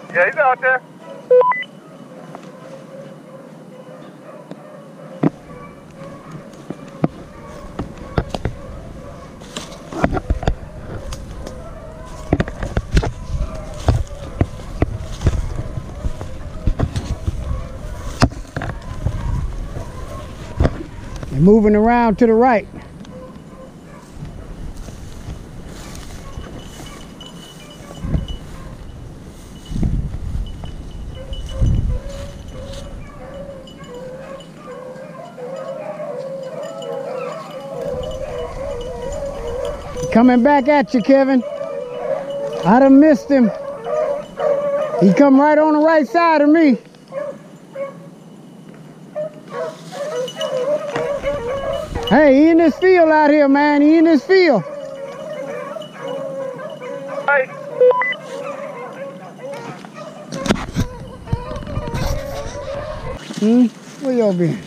Yeah, he's out there. They're moving around to the right. Coming back at you, Kevin. I done missed him. He come right on the right side of me. Hey, he in this field out here, man. He in this field. Hey. Where y'all been?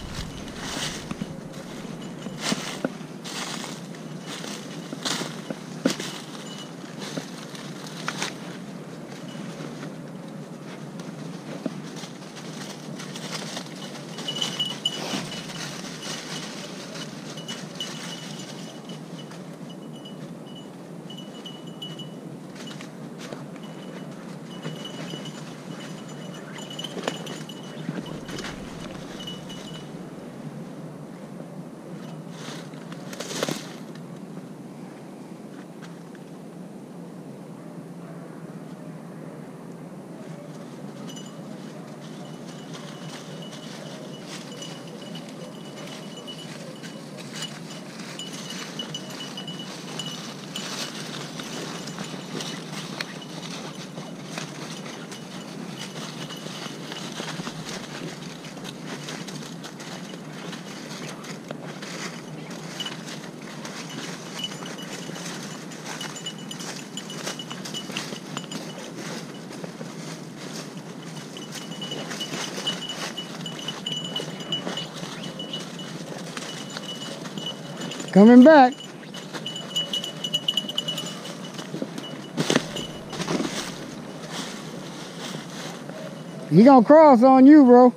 Coming back. He gonna cross on you, bro.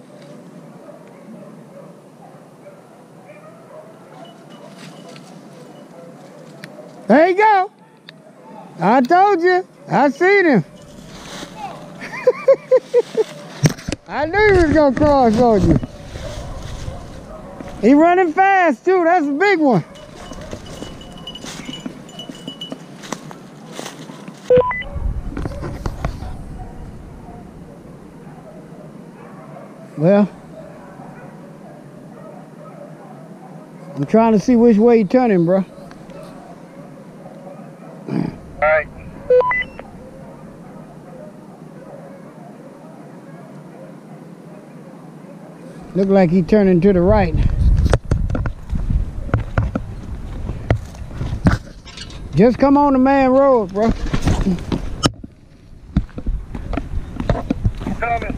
There you go. I told you. I seen him. I knew he was gonna cross on you. He running fast too. That's a big one. Well, I'm trying to see which way he turning, bro. Alright. Look like he turning to the right. Just come on the main road, bro. Coming.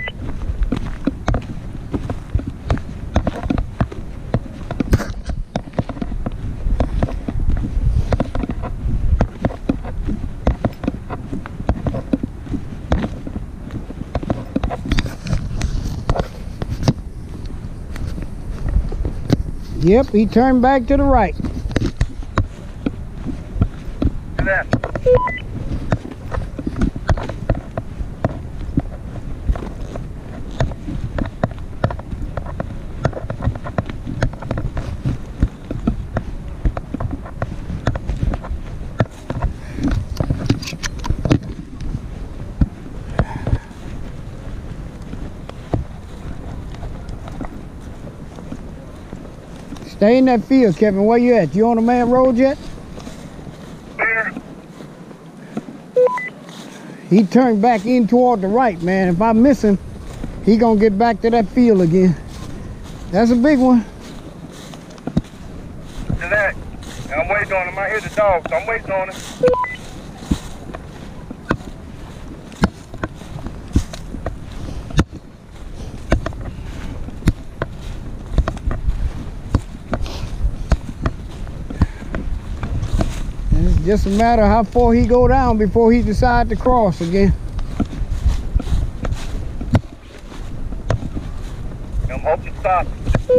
Yep, he turned back to the right. Do that. Stay in that field, Kevin. Where you at? You on the main road yet? Here. He turned back in toward the right, man. If I miss him, he gonna get back to that field again. That's a big one. Do that. I'm waiting on him. I hear the dog, so I'm waiting on him. It's just a matter of how far he go down before he decide to cross again. Stop.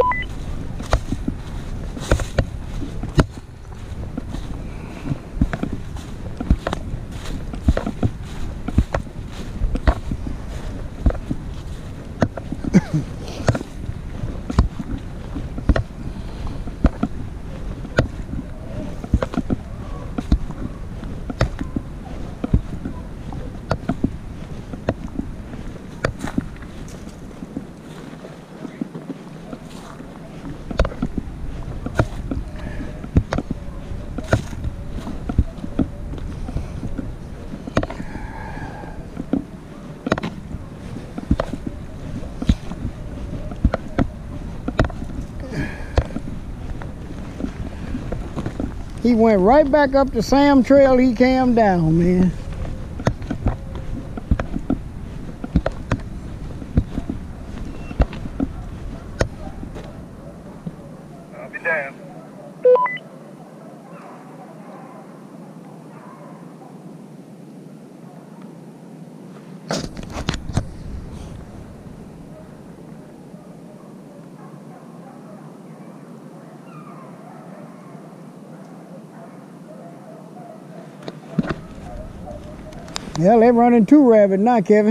He went right back up the Sam Trail he came down, man. I'll be damned. Yeah, they're running 2 rabbits now, Kevin.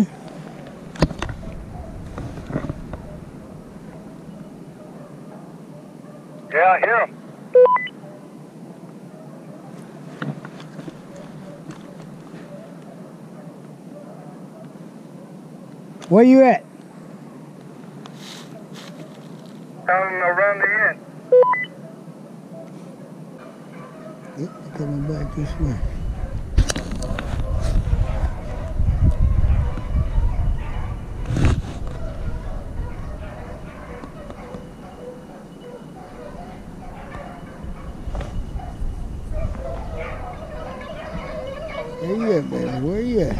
Yeah, I hear him. Where you at? Coming around the end. Yep, they're coming back this way. Where you at, baby? Where you at?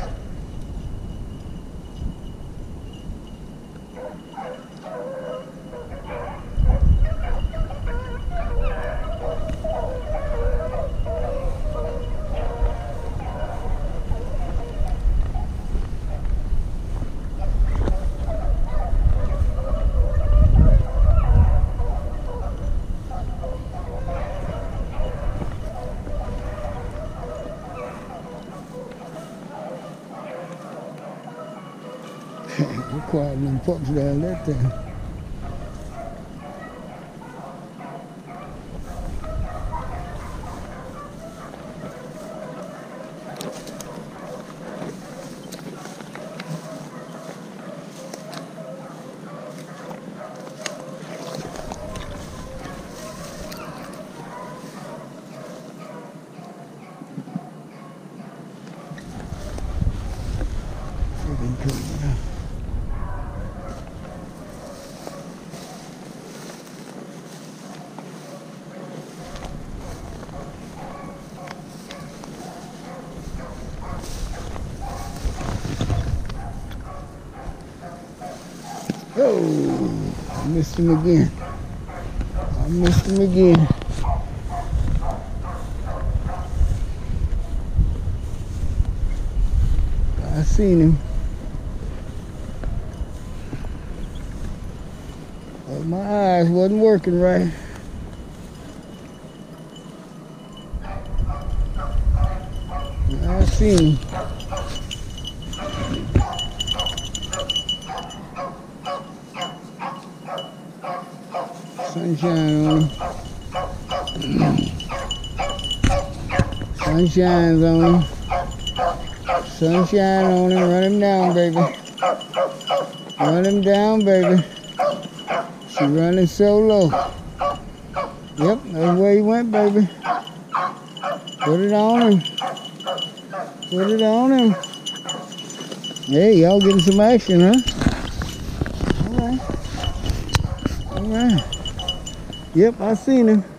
We're quieting them pups down that thing. Oh, I missed him again. I missed him again. I seen him. But my eyes wasn't working right. I seen him. Sunshine on him. Sunshine's on him. Sunshine on him. Run him down, baby. Run him down, baby. She running so low. Yep, that's where he went, baby. Put it on him. Put it on him. Hey, y'all getting some action, huh? All right. All right. Yep, I seen him.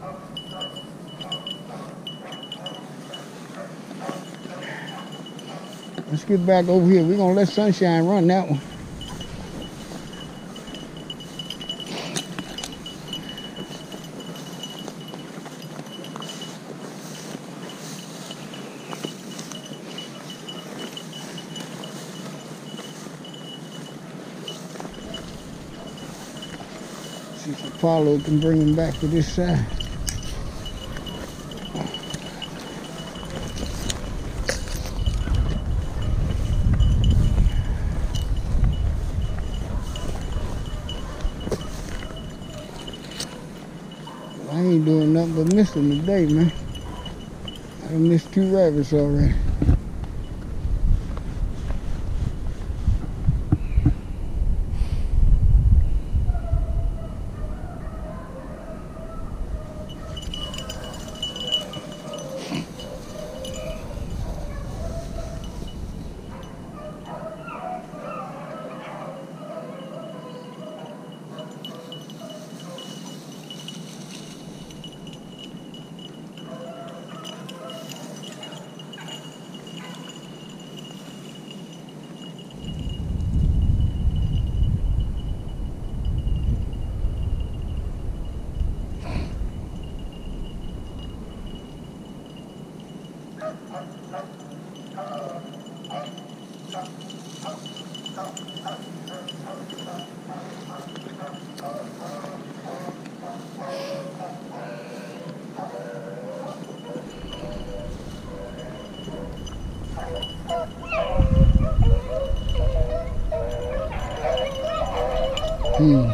Let's get back over here. We're gonna let Sunshine run that one. If Apollo can bring him back to this side. I ain't doing nothing but missing today, man. I done missed 2 rabbits already. Hmm.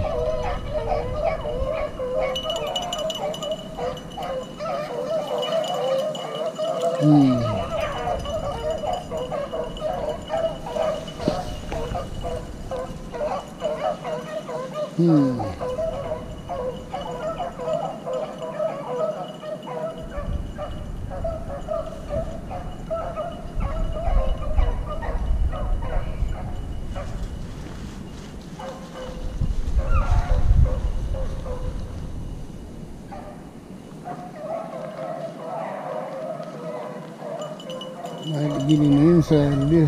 I have to get in the inside of this.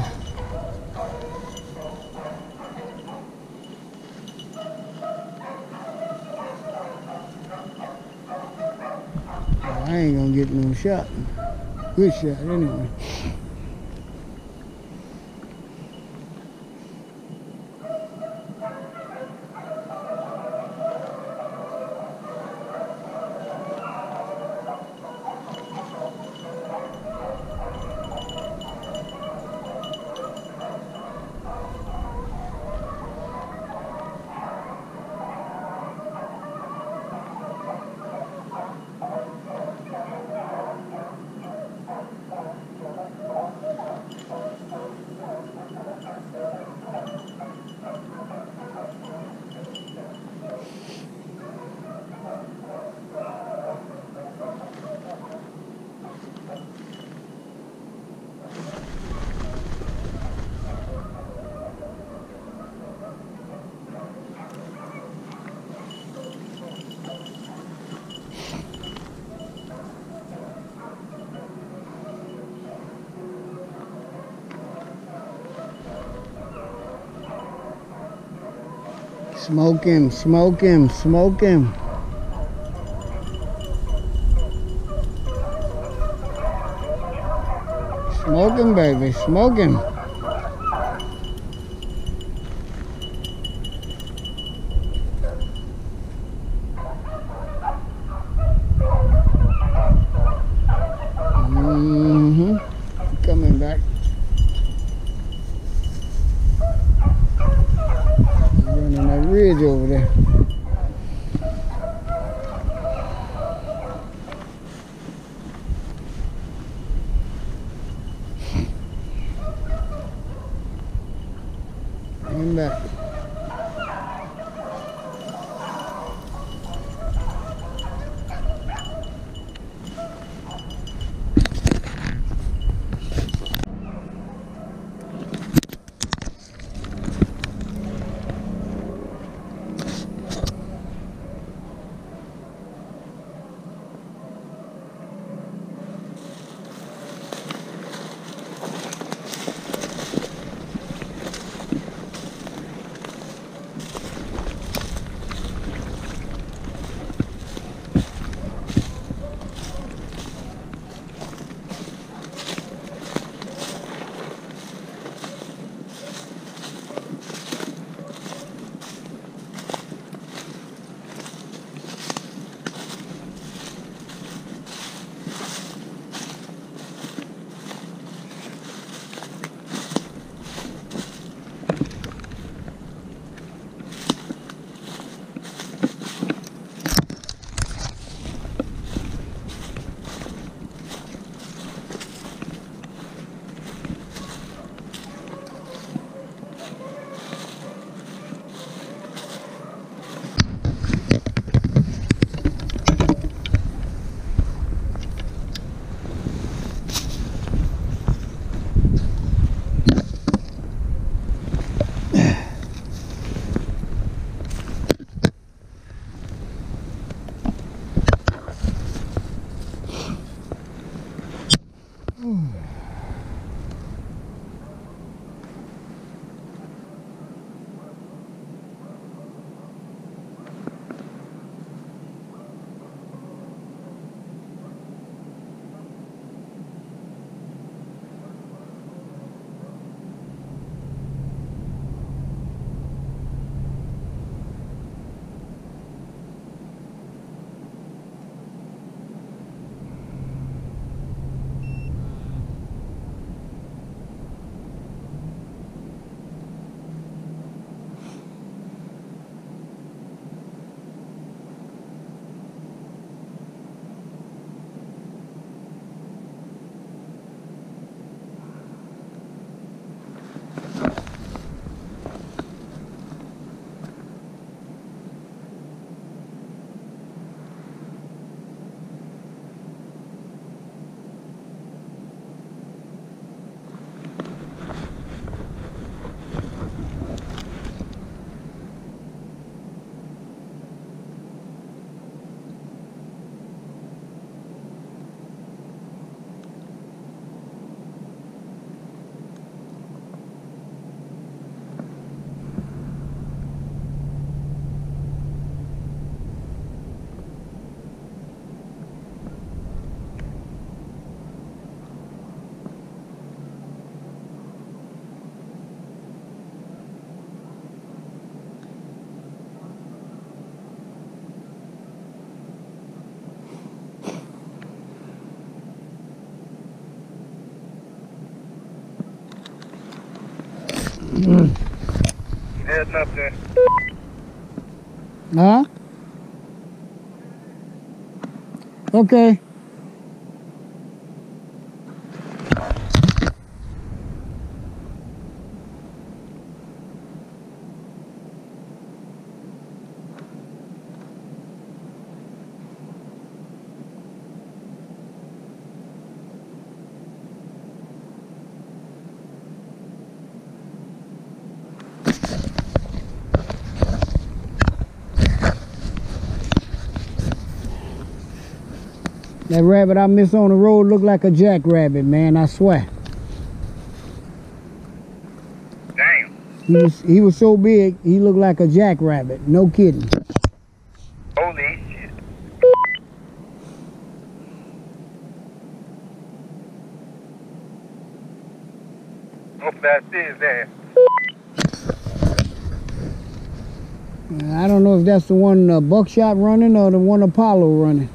I ain't gonna get no shot. Good shot anyway. Smoke him, smoke him, smoke him. Smoke him, baby, smoke him. Coming back. Running that ridge over there. Coming back. Heading up there. Huh? Okay. That rabbit I missed on the road looked like a jackrabbit, man, I swear. Damn. He was so big, he looked like a jackrabbit. No kidding. Holy shit. Hopefully that is there. I don't know if that's the one Buckshot running or the one Apollo running.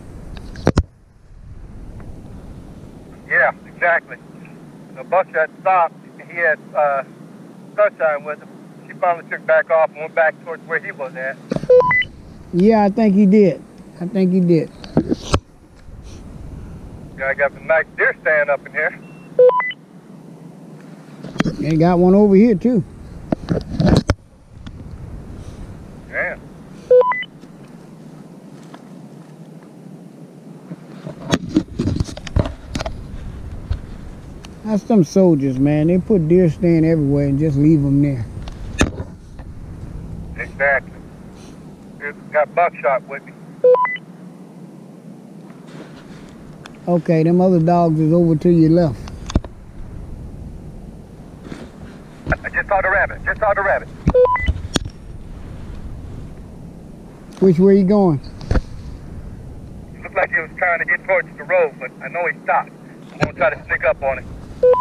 Yeah, exactly. The Buckshot stopped. He had sunshine with him. She finally took back off and went back towards where he was at. Yeah, I think he did. I think he did. Yeah, I got some nice deer stand up in here. They got one over here too. Yeah. That's some soldiers, man. They put deer stand everywhere and just leave them there. Exactly. Here's got Buckshot with me. Okay, them other dogs is over to your left. I just saw the rabbit. Just saw the rabbit. Which way you going? It looked like he was trying to get towards the road, but I know he stopped. I'm gonna try to sneak up on him.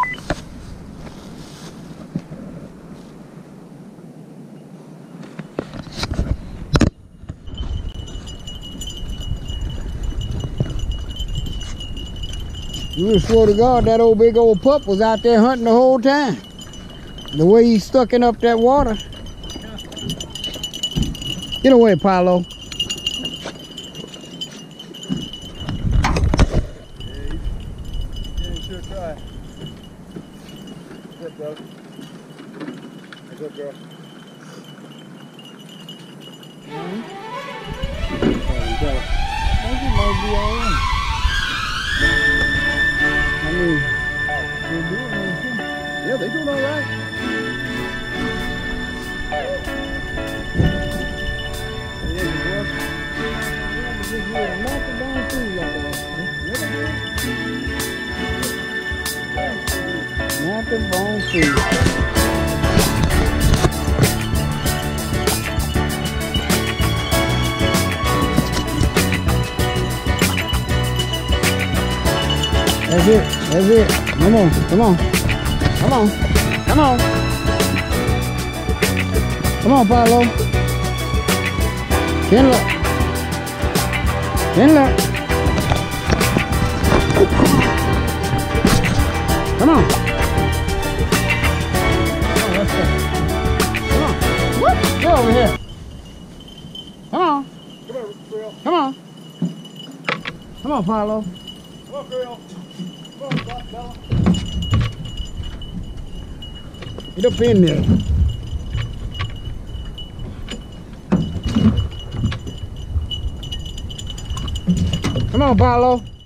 You would swear to God that old big old pup was out there hunting the whole time. The way he's stucking up that water. Get away, Paulo. Yeah, sure try. Good, bro. Good, girl. I think he might be all right. I mean, they're doing okay. Yeah, they doing all right. Not the bone food. That's it. That's it. Come on. Come on. Come on. Come on. Come on, Paulo. Chin up. Chin up. Come on. Come on. Whoop. Get over here. Come on. Come on, girl. Come on. Come on, Paulo. Come on, girl. Come on, Bella. Get up in there. Come on, Paulo.